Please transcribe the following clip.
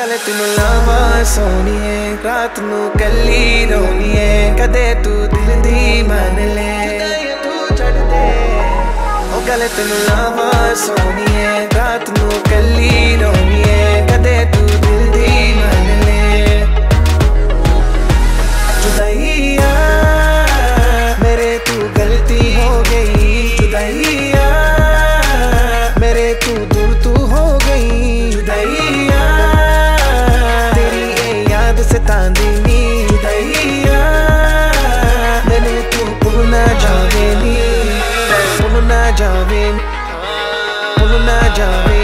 गल तेनू लावा सोनिए रात नू कली रोनिए कदे तू दिल दी मान ले तू छड़ दे ओ गल तेनू लावा सोनिए रात नू कली रोनिए कदे तू दिल दी मान ले जुदाइया मेरे तू गलती हो गई जुदाइया मेरे तू दूर तू हो गई जुदाइया तेरी ये याद सतांदी नी जुदाइया मैंने तू भूल ना जावे नी भूल ना जावे भूल ना जावे